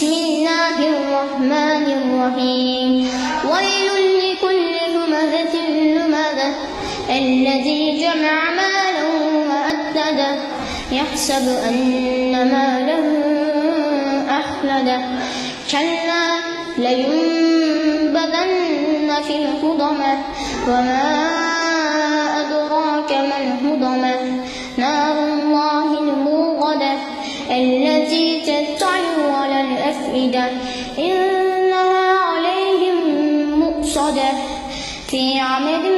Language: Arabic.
بسم الله الرحمن الرحيم ويل لكل همزة لمزة الذي جمع مالا وعدده يحسب أن ماله أخلده كلا لينبذن في الحطمة وما أدراك ما الحطمة نار الله الموقدة التي تطلع على الأفئدة إنها عليهم مؤصدة في عمد